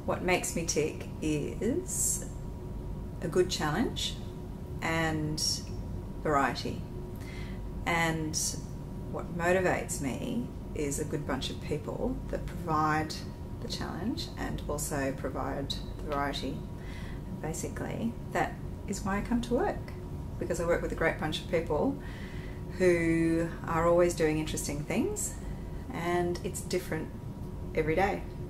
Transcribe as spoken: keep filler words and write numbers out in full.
what makes me tick is a good challenge and variety. And what motivates me is a good bunch of people that provide the challenge and also provide the variety. Basically, that is why I come to work, because I work with a great bunch of people who are always doing interesting things, and it's different every day.